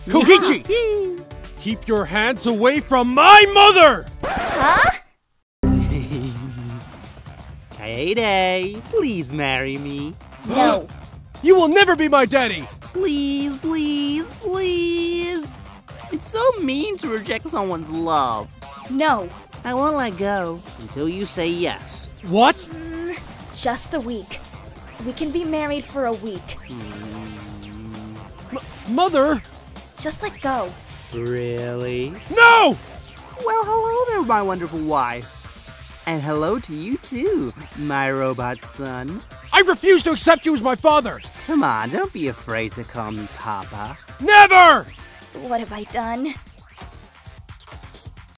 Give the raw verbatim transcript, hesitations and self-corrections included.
Kokichi! Keep your hands away from my mother! Huh? Kaede, please marry me. No. You will never be my daddy! Please, please, please. It's so mean to reject someone's love. No. I won't let go until you say yes. What? Mm, just the week. We can be married for a week. M Mother? Just let go. Really? No! Well, hello there, my wonderful wife. And hello to you too, my robot son. I refuse to accept you as my father! Come on, don't be afraid to call me Papa. Never! What have I done?